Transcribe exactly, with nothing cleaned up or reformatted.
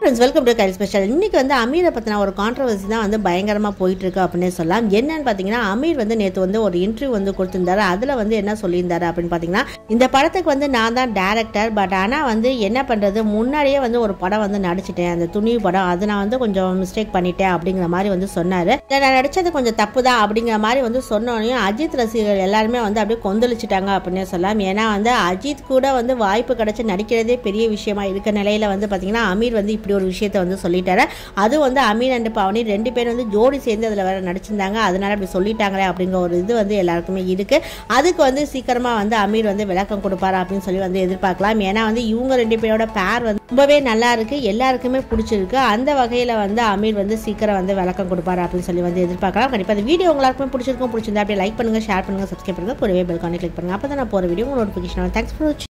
Friends, welcome to Kyle special. இன்னைக்கு வந்து அமீரை பற்றின ஒரு கான்ட்ரவர்சி தான் வந்து பயங்கரமாக போயிட்டு இருக்கு அப்படின்னு சொல்லலாம். என்னன்னு பார்த்தீங்கன்னா, அமீர் வந்து நேற்று வந்து ஒரு இன்டர்வியூ வந்து கொடுத்திருந்தாரு. அதில் வந்து என்ன சொல்லியிருந்தாரு அப்படின்னு பார்த்தீங்கன்னா, இந்த படத்துக்கு வந்து நான் தான் டேரக்டர், பட் ஆனால் வந்து என்ன பண்ணுறது, முன்னாடியே வந்து ஒரு படம் வந்து நடிச்சிட்டேன், அந்த துணிவு படம், அது நான் வந்து கொஞ்சம் மிஸ்டேக் பண்ணிட்டேன் அப்படிங்கிற மாதிரி வந்து சொன்னார். நான் நடித்தது கொஞ்சம் தப்பு தான் அப்படிங்கிற மாதிரி வந்து சொன்னோன்னே அஜித் ரசிகர்கள் எல்லாருமே வந்து அப்படியே கொந்தளிச்சிட்டாங்க அப்படின்னே சொல்லலாம். ஏன்னா வந்து அஜித் கூட வந்து வாய்ப்பு கிடைச்சி நடிக்கிறதே பெரிய விஷயமா இருக்க நிலையில வந்து பார்த்தீங்கன்னா, அமீர் வந்து இப்படி ஒரு விஷயத்த வந்து சொல்லிட்டாரு. அது வந்து அமீர் அண்ட் பவனி ரெண்டு பேரும் வந்து ஜோடி சேர்ந்து அதில் வேற நடிச்சிருந்தாங்க, அதனால அப்படி சொல்லிட்டாங்களே அப்படிங்கிற ஒரு இது வந்து எல்லாருக்குமே இருக்கு. அதுக்கு வந்து சீக்கிரமா வந்து அமீர் வந்து விளக்கம் கொடுப்பாரு அப்படின்னு சொல்லி வந்து எதிர்பார்க்கலாம். ஏன்னா வந்து இவங்க ரெண்டு பேரோட பேர் வந்து ரொம்பவே நல்லா இருக்கு, எல்லாருக்குமே பிடிச்சிருக்கு. அந்த வகையில வந்து அமீர் வந்து சீக்கிரம் வந்து விளக்கம் கொடுப்பாரு அப்படின்னு சொல்லி வந்து எதிர்பார்க்கலாம். கண்டிப்பா இந்த வீடியோ எல்லாருக்குமே பிடிச்சிருக்கும். பிடிச்சிருந்தா அப்படியே லைக் பண்ணுங்க, ஷேர் பண்ணுங்க, சப்ஸ்கிரைப் பண்ணுங்க, கூடவே பெல் ஐகானை கிளிக் பண்ணுங்க. அப்பதான் நான் போற வீடியோ நோட்டிஃபிகேஷன். தேங்க்ஸ் ஃபார் வாட்சிங்.